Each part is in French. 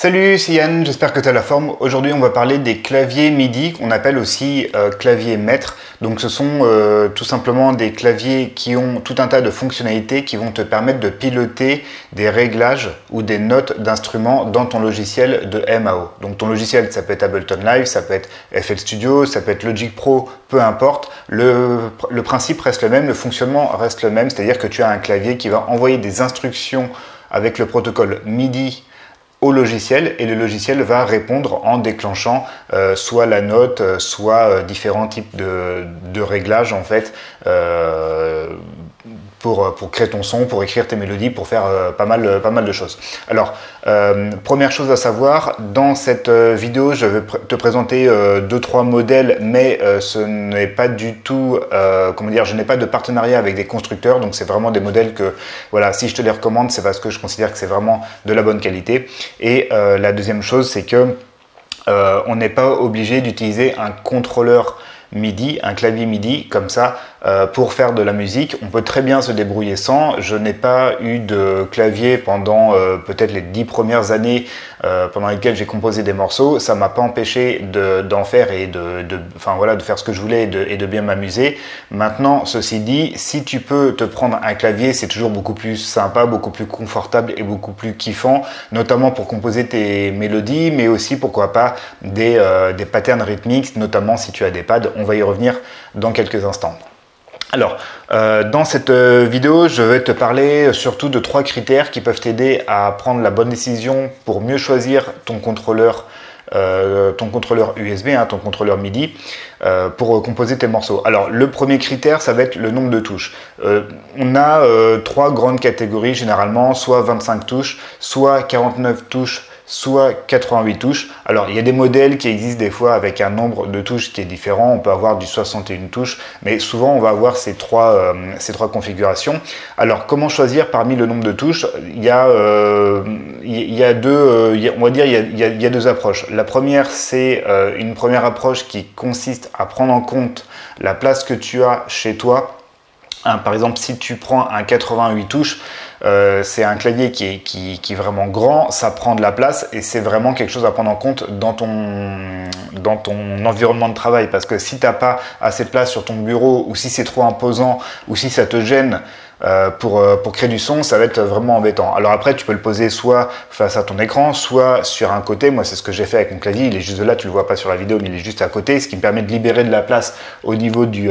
Salut, c'est Yann, j'espère que tu as la forme. Aujourd'hui, on va parler des claviers MIDI qu'on appelle aussi claviers maîtres. Donc ce sont tout simplement des claviers qui ont tout un tas de fonctionnalités qui vont te permettre de piloter des réglages ou des notes d'instruments dans ton logiciel de MAO. Donc ton logiciel, ça peut être Ableton Live, ça peut être FL Studio, ça peut être Logic Pro, peu importe. Le principe reste le même, le fonctionnement reste le même, c'est-à-dire que tu as un clavier qui va envoyer des instructions avec le protocole MIDI au logiciel et le logiciel va répondre en déclenchant soit la note, soit différents types de réglages en fait pour créer ton son, pour écrire tes mélodies, pour faire pas mal de choses. Alors, première chose à savoir, dans cette vidéo, je vais te présenter 2-3 modèles, mais ce n'est pas du tout, comment dire, je n'ai pas de partenariat avec des constructeurs, donc c'est vraiment des modèles que, voilà, si je te les recommande, c'est parce que je considère que c'est vraiment de la bonne qualité. Et la deuxième chose, c'est que on n'est pas obligé d'utiliser un contrôleur MIDI, un clavier MIDI comme ça pour faire de la musique. On peut très bien se débrouiller sans. Je n'ai pas eu de clavier pendant peut-être les 10 premières années pendant lesquelles j'ai composé des morceaux. Ça m'a pas empêché d'en faire et enfin voilà, de faire ce que je voulais et de bien m'amuser. Maintenant, ceci dit, si tu peux te prendre un clavier, c'est toujours beaucoup plus sympa, beaucoup plus confortable et beaucoup plus kiffant, notamment pour composer tes mélodies, mais aussi pourquoi pas des patterns rythmiques, notamment si tu as des pads. On va y revenir dans quelques instants. Alors, dans cette vidéo, je vais te parler surtout de 3 critères qui peuvent t'aider à prendre la bonne décision pour mieux choisir ton contrôleur USB, ton contrôleur MIDI, pour composer tes morceaux. Alors, le premier critère, ça va être le nombre de touches. On a 3 grandes catégories généralement, soit 25 touches, soit 49 touches, soit 88 touches. Alors il y a des modèles qui existent des fois avec un nombre de touches qui est différent, on peut avoir du 61 touches, mais souvent on va avoir ces trois configurations. Alors comment choisir parmi le nombre de touches? Il y a deux approches. La première, c'est une première approche qui consiste à prendre en compte la place que tu as chez toi. Par exemple, si tu prends un 88 touches, c'est un clavier qui est vraiment grand, ça prend de la place et c'est vraiment quelque chose à prendre en compte dans ton environnement de travail, parce que si tu n'as pas assez de place sur ton bureau ou si c'est trop imposant ou si ça te gêne pour créer du son, ça va être vraiment embêtant. Alors après, tu peux le poser soit face à ton écran, soit sur un côté. Moi, c'est ce que j'ai fait avec mon clavier. Il est juste là, tu le vois pas sur la vidéo, mais il est juste à côté, ce qui me permet de libérer de la place au niveau du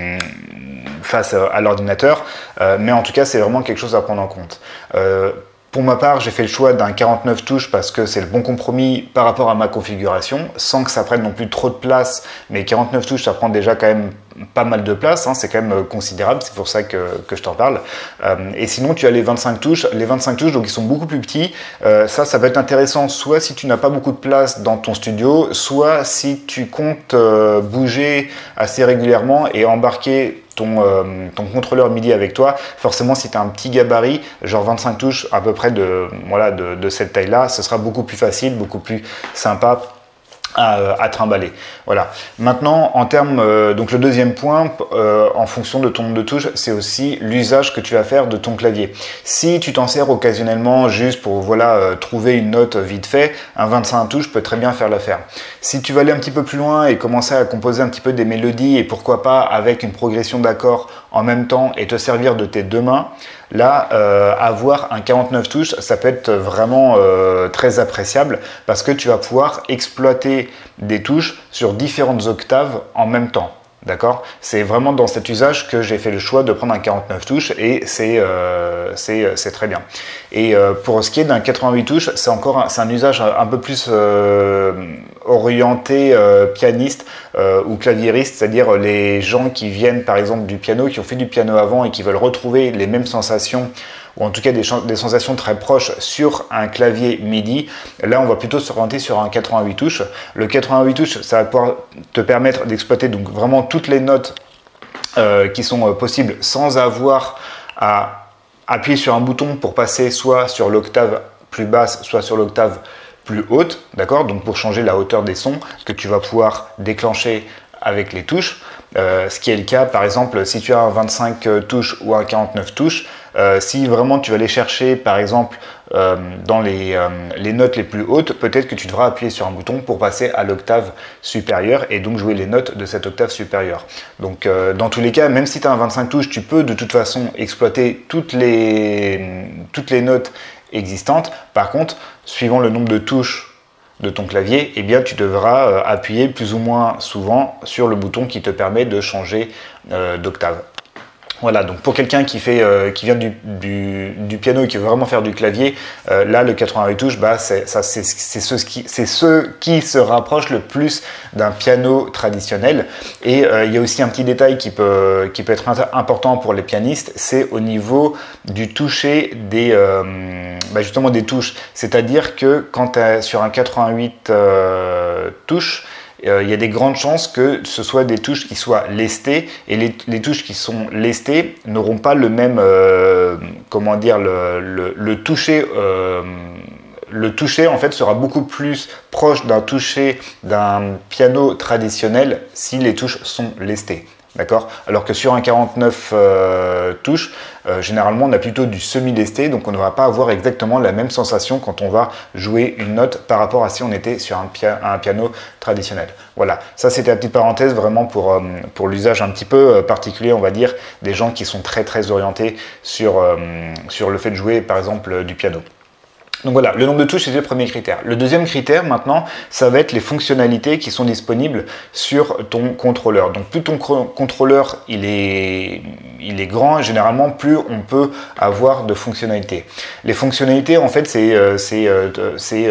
face à l'ordinateur, mais en tout cas c'est vraiment quelque chose à prendre en compte. Pour ma part, j'ai fait le choix d'un 49 touches parce que c'est le bon compromis par rapport à ma configuration, sans que ça prenne non plus trop de place, mais 49 touches, ça prend déjà quand même pas mal de place, hein, c'est quand même considérable, c'est pour ça que je t'en parle. Et sinon, tu as les 25 touches, donc ils sont beaucoup plus petits. Ça va être intéressant, soit si tu n'as pas beaucoup de place dans ton studio, soit si tu comptes bouger assez régulièrement et embarquer ton contrôleur MIDI avec toi. Forcément, si tu as un petit gabarit, genre 25 touches à peu près de cette taille-là, ce sera beaucoup plus facile, beaucoup plus sympa à trimballer. Voilà. Maintenant, en termes, donc le deuxième point, en fonction de ton nombre de touches, c'est aussi l'usage que tu vas faire de ton clavier. Si tu t'en sers occasionnellement juste pour trouver une note vite fait, un 25 touches peut très bien faire l'affaire. Si tu vas aller un petit peu plus loin et commencer à composer un petit peu des mélodies et pourquoi pas avec une progression d'accords en même temps et te servir de tes deux mains, là, avoir un 49 touches, ça peut être vraiment très appréciable parce que tu vas pouvoir exploiter des touches sur différentes octaves en même temps. D'accord? C'est vraiment dans cet usage que j'ai fait le choix de prendre un 49 touches et c'est très bien. Et pour ce qui est d'un 88 touches, c'est un usage un peu plus orienté pianiste ou claviériste, c'est-à-dire les gens qui viennent par exemple du piano, qui ont fait du piano avant et qui veulent retrouver les mêmes sensations, ou en tout cas des sensations très proches sur un clavier MIDI. Là, on va plutôt s'orienter sur un 88 touches. Le 88 touches, ça va pouvoir te permettre d'exploiter donc vraiment toutes les notes qui sont possibles sans avoir à appuyer sur un bouton pour passer soit sur l'octave plus basse, soit sur l'octave plus haute, d'accord? Donc pour changer la hauteur des sons que tu vas pouvoir déclencher avec les touches. Ce qui est le cas, par exemple, si tu as un 25 touches ou un 49 touches, Si vraiment tu vas aller chercher, par exemple, dans les notes les plus hautes, peut-être que tu devras appuyer sur un bouton pour passer à l'octave supérieure et donc jouer les notes de cette octave supérieure. Donc dans tous les cas, même si tu as un 25 touches, tu peux de toute façon exploiter toutes les notes existantes. Par contre, suivant le nombre de touches de ton clavier, eh bien, tu devras appuyer plus ou moins souvent sur le bouton qui te permet de changer d'octave. Voilà, donc pour quelqu'un qui vient du piano et qui veut vraiment faire du clavier, là le 88 touches, bah, c'est ce qui se rapproche le plus d'un piano traditionnel. Et il y a aussi un petit détail qui peut être important pour les pianistes, c'est au niveau du toucher justement des touches. C'est-à-dire que quand tu es sur un 88 touches, il y a des grandes chances que ce soit des touches qui soient lestées, et les touches qui sont lestées n'auront pas le même, comment dire, le toucher en fait sera beaucoup plus proche d'un toucher d'un piano traditionnel si les touches sont lestées. D'accord? Alors que sur un 49 touches, généralement on a plutôt du semi-lesté, donc on ne va pas avoir exactement la même sensation quand on va jouer une note par rapport à si on était sur un piano traditionnel. Voilà, ça c'était la petite parenthèse vraiment pour l'usage un petit peu particulier, on va dire, des gens qui sont très orientés sur le fait de jouer par exemple du piano. Donc voilà, le nombre de touches, c'est le premier critère. Le deuxième critère, maintenant, ça va être les fonctionnalités qui sont disponibles sur ton contrôleur. Donc plus ton contrôleur il est grand, généralement, plus on peut avoir de fonctionnalités. Les fonctionnalités, en fait, c'est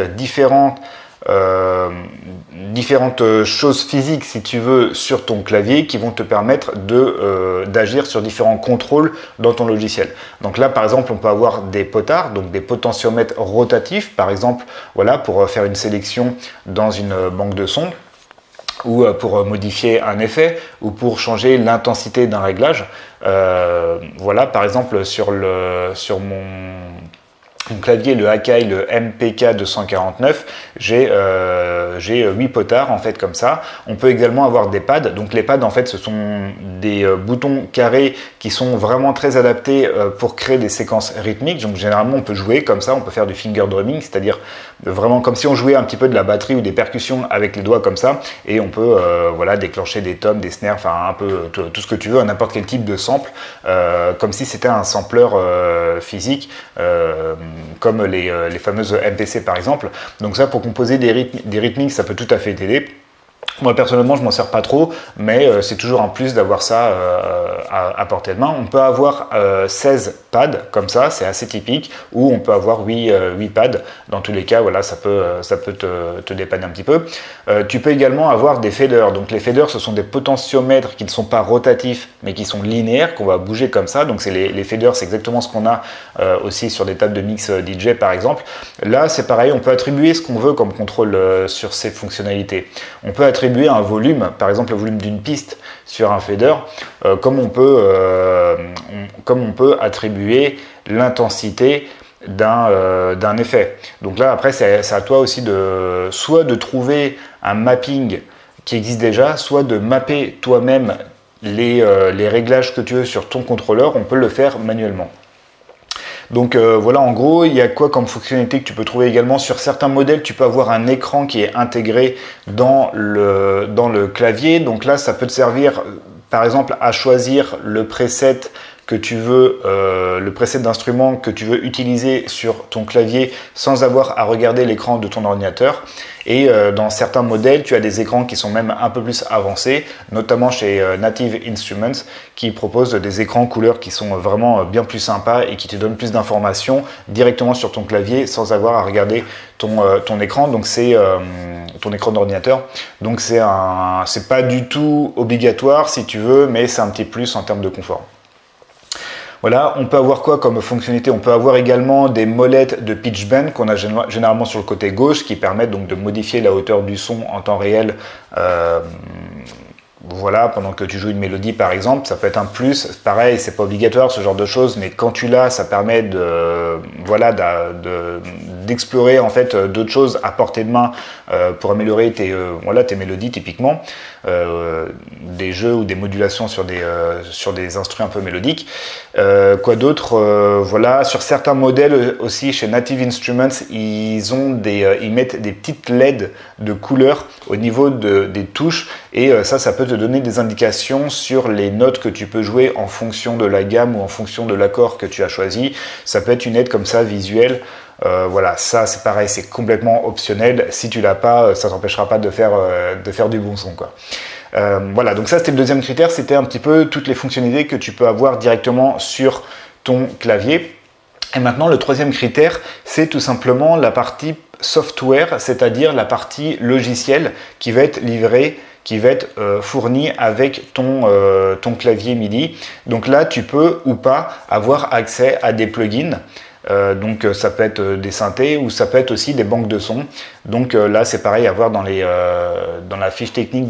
différentes choses physiques, si tu veux, sur ton clavier qui vont te permettre d'agir sur différents contrôles dans ton logiciel. Donc là, par exemple, on peut avoir des potards, donc des potentiomètres rotatifs, par exemple, voilà, pour faire une sélection dans une banque de sons, ou pour modifier un effet, ou pour changer l'intensité d'un réglage. Voilà, par exemple, sur mon clavier, le Akai, le MPK 249, j'ai 8 potards en fait comme ça. On peut également avoir des pads. Donc les pads en fait ce sont des boutons carrés qui sont vraiment très adaptés pour créer des séquences rythmiques. Donc généralement on peut jouer comme ça, on peut faire du finger drumming, c'est-à-dire vraiment comme si on jouait un petit peu de la batterie ou des percussions avec les doigts comme ça, et on peut voilà, déclencher des toms, des snares, enfin un peu tout ce que tu veux, n'importe quel type de sample, comme si c'était un sampler physique, comme les fameuses MPC par exemple. Donc ça, pour composer des rythmiques, ça peut tout à fait t'aider. Moi personnellement je m'en sers pas trop, mais c'est toujours un plus d'avoir ça à portée de main. On peut avoir 16 pads comme ça, c'est assez typique, ou on peut avoir 8 pads. Dans tous les cas, voilà, ça peut te dépanner un petit peu. Tu peux également avoir des faders. Donc les faders, ce sont des potentiomètres qui ne sont pas rotatifs mais qui sont linéaires, qu'on va bouger comme ça. Donc c'est les faders, c'est exactement ce qu'on a aussi sur des tables de mix DJ par exemple. Là c'est pareil, on peut attribuer ce qu'on veut comme contrôle sur ces fonctionnalités. On peut attribuer un volume, par exemple le volume d'une piste sur un fader, comme on peut attribuer l'intensité d'un effet. Donc là après c'est à toi aussi soit de trouver un mapping qui existe déjà, soit de mapper toi-même les réglages que tu veux sur ton contrôleur. On peut le faire manuellement. Donc voilà, en gros, il y a quoi comme fonctionnalité que tu peux trouver également sur certains modèles. Tu peux avoir un écran qui est intégré dans le clavier. Donc là, ça peut te servir, par exemple, à choisir le preset que tu veux, le preset d'instrument que tu veux utiliser sur ton clavier sans avoir à regarder l'écran de ton ordinateur. Et dans certains modèles, tu as des écrans qui sont même un peu plus avancés, notamment chez Native Instruments, qui proposent des écrans couleurs qui sont vraiment bien plus sympas et qui te donnent plus d'informations directement sur ton clavier sans avoir à regarder ton écran. Donc c'est ton écran d'ordinateur. Donc c'est pas du tout obligatoire si tu veux, mais c'est un petit plus en termes de confort. Voilà, on peut avoir quoi comme fonctionnalité? On peut avoir également des molettes de pitch bend qu'on a généralement sur le côté gauche qui permettent donc de modifier la hauteur du son en temps réel. Voilà, pendant que tu joues une mélodie par exemple, ça peut être un plus. Pareil, c'est pas obligatoire ce genre de choses, mais quand tu l'as, ça permet d'explorer en fait d'autres choses à portée de main pour améliorer tes mélodies typiquement, des jeux ou des modulations sur des instruments un peu mélodiques. Quoi d'autre, voilà, sur certains modèles aussi chez Native Instruments, ils mettent des petites LED de couleurs au niveau des touches, et ça peut te donner des indications sur les notes que tu peux jouer en fonction de la gamme ou en fonction de l'accord que tu as choisi. Ça peut être une aide comme ça visuelle. Voilà, ça c'est pareil, c'est complètement optionnel. Si tu l'as pas, ça t'empêchera pas de faire du bon son, quoi. Voilà, donc ça c'était le deuxième critère, c'était un petit peu toutes les fonctionnalités que tu peux avoir directement sur ton clavier. Et maintenant le troisième critère, c'est tout simplement la partie software, c'est-à-dire la partie logicielle qui va être livrée, qui va être fourni avec ton clavier MIDI. Donc là, tu peux ou pas avoir accès à des plugins. Donc ça peut être des synthés ou ça peut être aussi des banques de sons. Donc là, c'est pareil à voir dans la fiche technique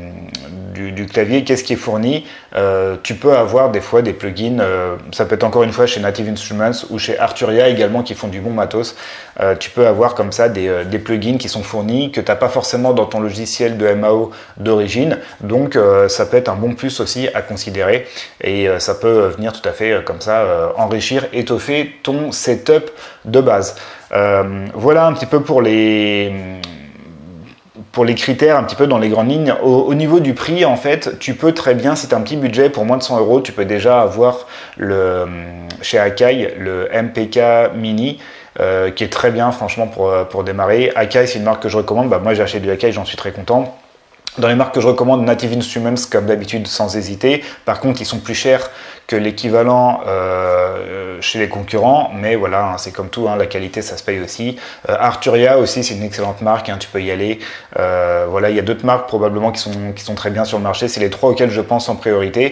du clavier, qu'est-ce qui est fourni. Tu peux avoir des fois des plugins, ça peut être encore une fois chez Native Instruments ou chez Arturia également qui font du bon matos. Tu peux avoir comme ça des plugins qui sont fournis que tu n'as pas forcément dans ton logiciel de MAO d'origine. Donc ça peut être un bon plus aussi à considérer, et ça peut venir tout à fait comme ça enrichir, étoffer ton setup de base. Voilà un petit peu pour les critères, un petit peu dans les grandes lignes. Au niveau du prix, en fait, tu peux très bien, si tu as un petit budget, pour moins de 100 €, tu peux déjà avoir chez Akai le MPK Mini, qui est très bien franchement pour démarrer. Akai, c'est une marque que je recommande. Moi j'ai acheté du Akai, j'en suis très content. Dans les marques que je recommande, Native Instruments comme d'habitude sans hésiter. Par contre, ils sont plus chers que l'équivalent chez les concurrents, mais voilà, c'est comme tout, la qualité ça se paye aussi. Arturia aussi, c'est une excellente marque, tu peux y aller. Voilà, il y a d'autres marques probablement qui sont très bien sur le marché. C'est les trois auxquelles je pense en priorité.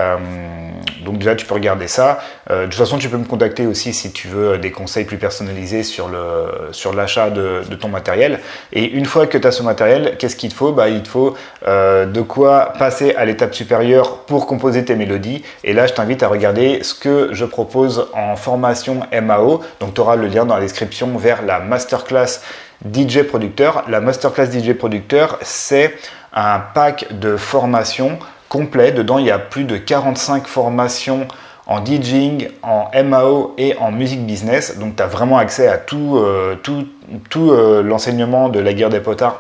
Donc déjà, tu peux regarder ça. De toute façon, tu peux me contacter aussi si tu veux des conseils plus personnalisés sur l'achat de ton matériel. Et une fois que tu as ce matériel, qu'est-ce qu'il te faut? Il te faut de quoi passer à l'étape supérieure pour composer tes mélodies. Et là, je t'invite à regarder ce que je propose en formation MAO. Donc, tu auras le lien dans la description vers la Masterclass DJ Producteur. La Masterclass DJ Producteur, c'est un pack de formation complet. Dedans, il y a plus de 45 formations en DJing, en MAO et en music business. Donc, tu as vraiment accès à tout l'enseignement de la guerre des potards.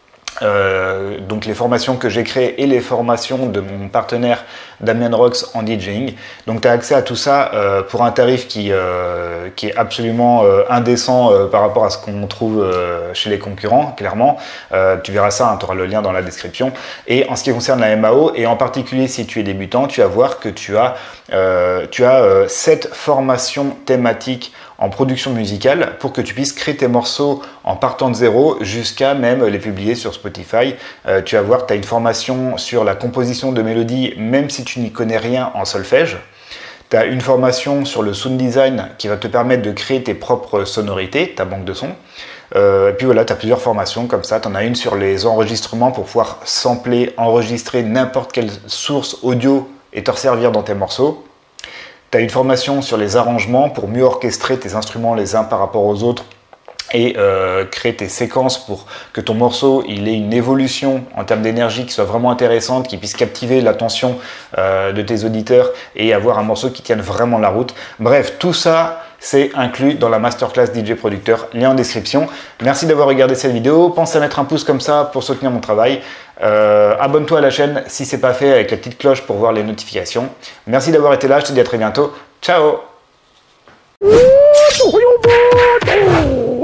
Donc les formations que j'ai créées et les formations de mon partenaire Damien Rox en DJing. Donc tu as accès à tout ça pour un tarif qui est absolument indécent par rapport à ce qu'on trouve chez les concurrents, clairement. Tu verras ça, tu auras le lien dans la description. Et en ce qui concerne la MAO, et en particulier si tu es débutant, tu vas voir que tu as 7 formations thématiques en production musicale pour que tu puisses créer tes morceaux en partant de zéro jusqu'à même les publier sur Spotify. Tu vas voir que tu as une formation sur la composition de mélodies même si tu n'y connais rien en solfège. Tu as une formation sur le sound design qui va te permettre de créer tes propres sonorités, ta banque de sons. Et puis voilà, tu as plusieurs formations comme ça. Tu en as une sur les enregistrements pour pouvoir sampler, enregistrer n'importe quelle source audio et te resservir dans tes morceaux. Tu as une formation sur les arrangements pour mieux orchestrer tes instruments les uns par rapport aux autres et créer tes séquences pour que ton morceau il ait une évolution en termes d'énergie qui soit vraiment intéressante, qui puisse captiver l'attention de tes auditeurs et avoir un morceau qui tienne vraiment la route. Bref, tout ça c'est inclus dans la Masterclass DJ Producteur, lien en description. Merci d'avoir regardé cette vidéo, pense à mettre un pouce comme ça pour soutenir mon travail. Abonne-toi à la chaîne si ce n'est pas fait avec la petite cloche pour voir les notifications. Merci d'avoir été là, je te dis à très bientôt. Ciao!